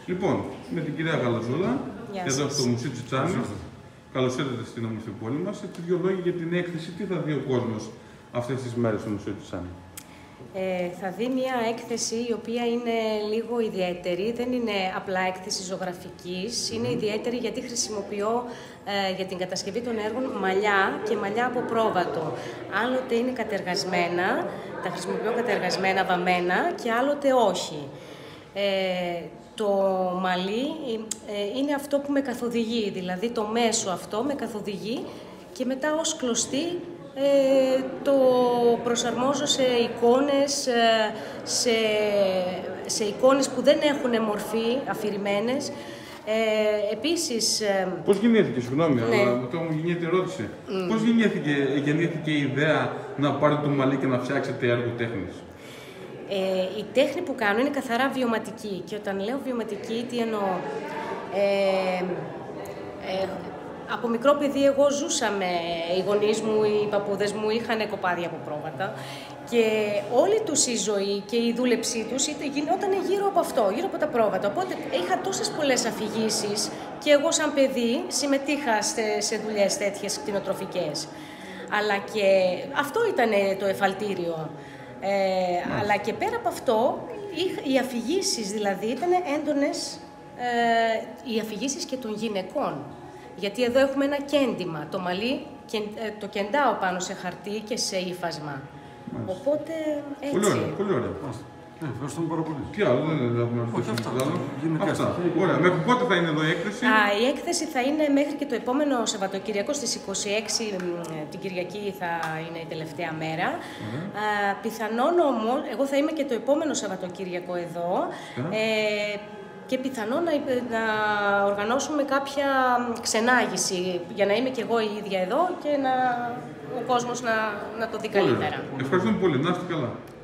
Λοιπόν, με την κυρία Γαλαζούλα, εδώ στο Μουσείο Τσιτσάνη. Καλώς ήρθατε στην όμορφη πόλη μας. Και δύο λόγια για την έκθεση. Τι θα δει ο κόσμος αυτές τις μέρες στο Μουσείο Τσιτσάνη? Θα δει μια έκθεση η οποία είναι λίγο ιδιαίτερη. Δεν είναι απλά έκθεση ζωγραφικής. Είναι ιδιαίτερη γιατί χρησιμοποιώ για την κατασκευή των έργων μαλλιά και μαλλιά από πρόβατο. Άλλοτε είναι κατεργασμένα, τα χρησιμοποιώ κατεργασμένα, βαμμένα και άλλοτε όχι. Το μαλλί είναι αυτό που με καθοδηγεί, δηλαδή το μέσο αυτό με καθοδηγεί και μετά ως κλωστή το προσαρμόζω σε εικόνες, σε εικόνες που δεν έχουν μορφή, αφηρημένες. Επίσης... Πώς γεννήθηκε, συγγνώμη, αλλά το μου γεννήθηκε ερώτηση. Πώς γεννήθηκε η ιδέα να πάρετε το μαλλί και να φτιάξετε έργο τέχνης? Η τέχνη που κάνω είναι καθαρά βιωματική και όταν λέω βιωματική, τι εννοώ? Από μικρό παιδί εγώ ζούσα οι γονείς μου, οι παππούδες μου είχαν κοπάδια από πρόβατα και όλη τους η ζωή και η δούλεψή τους γινόταν γύρω από αυτό, γύρω από τα πρόβατα. Οπότε είχα τόσες πολλές αφηγήσεις και εγώ σαν παιδί συμμετείχα σε δουλειές τέτοιες κτηνοτροφικές. Αλλά και αυτό ήταν το εφαλτήριο. Αλλά και πέρα από αυτό, οι αφηγήσεις δηλαδή ήταν έντονες, οι αφηγήσεις και των γυναικών. Γιατί εδώ έχουμε ένα κέντημα, το μαλλί το κεντάω πάνω σε χαρτί και σε ύφασμα. Οπότε έτσι. Πολύ ωραία, πολύ ωραία. Ευχαριστούμε πάρα πολύ. Τι άλλο, δεν έχουμε Όχι αυτά. Αυτά. Ωραία. Μέχρι πότε θα είναι εδώ η έκθεση? Η έκθεση θα είναι μέχρι και το επόμενο Σαββατοκύριακο, στις 26 την Κυριακή θα είναι η τελευταία μέρα. Πιθανόν όμως, εγώ θα είμαι και το επόμενο Σαββατοκύριακο εδώ. Και πιθανόν να οργανώσουμε κάποια ξενάγηση για να είμαι και εγώ η ίδια εδώ και ο κόσμος να το δει καλύτερα. Ευχαριστούμε πολύ. Να είστε καλά.